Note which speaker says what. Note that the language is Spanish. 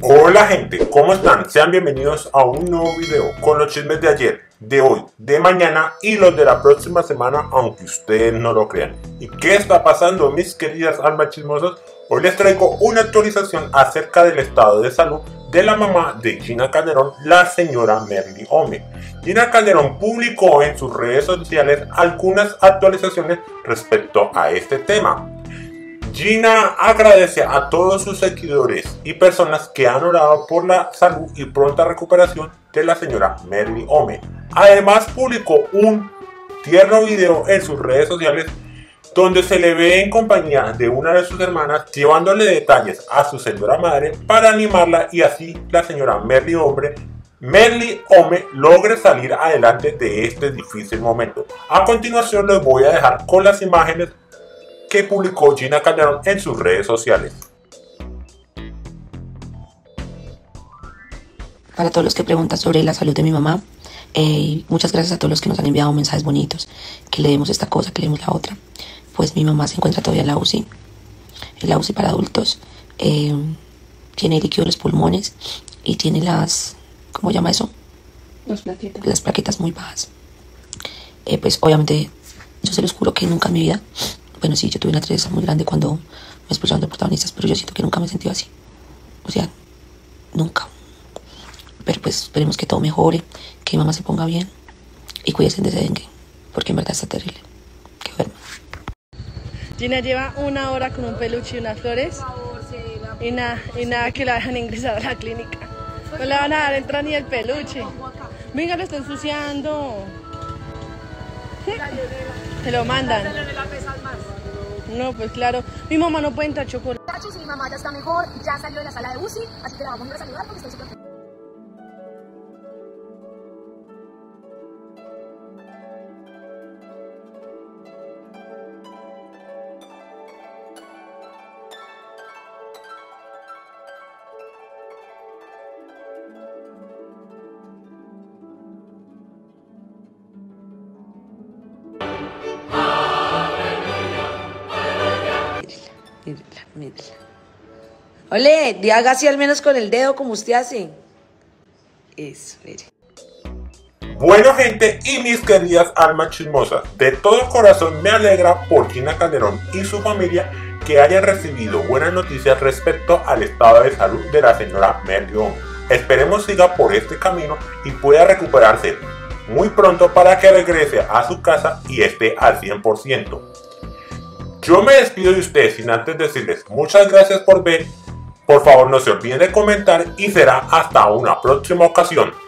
Speaker 1: Hola gente, ¿cómo están? Sean bienvenidos a un nuevo video con los chismes de ayer, de hoy, de mañana y los de la próxima semana, aunque ustedes no lo crean. ¿Y qué está pasando, mis queridas almas chismosas? Hoy les traigo una actualización acerca del estado de salud de la mamá de Gina Calderón, la señora Merly Ome. Gina Calderón publicó en sus redes sociales algunas actualizaciones respecto a este tema. Gina agradece a todos sus seguidores y personas que han orado por la salud y pronta recuperación de la señora Merly Ome. Además publicó un tierno video en sus redes sociales donde se le ve en compañía de una de sus hermanas llevándole detalles a su señora madre para animarla y así la señora Merly Ome logre salir adelante de este difícil momento. A continuación les voy a dejar con las imágenes que publicó Gina Calderón en sus redes sociales.
Speaker 2: Para todos los que preguntan sobre la salud de mi mamá, muchas gracias a todos los que nos han enviado mensajes bonitos, que leemos esta cosa, que leemos la otra. Pues mi mamá se encuentra todavía en la UCI para adultos, tiene líquido en los pulmones y tiene las, ¿cómo llama eso? Las plaquetas muy bajas. Pues obviamente yo se los juro que nunca en mi vida, bueno sí, yo tuve una tristeza muy grande cuando me expulsaron de protagonistas, pero yo siento que nunca me he sentido así, o sea, nunca. Pero pues esperemos que todo mejore, que mi mamá se ponga bien y cuídense de ese dengue, porque en verdad está terrible. Que duerma.
Speaker 3: Gina lleva 1 hora con un peluche y unas flores y nada que la dejan ingresar a la clínica. No le van a dar entrar ni el peluche. Venga, lo está ensuciando. Se lo mandan. No, pues claro. Mi mamá no puede entrar chocolate.
Speaker 4: Sí, mi mamá ya está mejor, ya salió de la sala de UCI, así que la vamos a ir a saludar porque estoy súper feliz.
Speaker 2: Mírala. Ole, haga así al menos con el dedo como usted hace. Eso, mire.
Speaker 1: Bueno gente y mis queridas almas chismosas, de todo corazón me alegra por Gina Calderón y su familia que hayan recibido buenas noticias respecto al estado de salud de la señora Merly Ome. Esperemos siga por este camino y pueda recuperarse muy pronto para que regrese a su casa y esté al 100%. Yo me despido de ustedes sin antes decirles muchas gracias por ver. Por favor no se olviden de comentar y será hasta una próxima ocasión.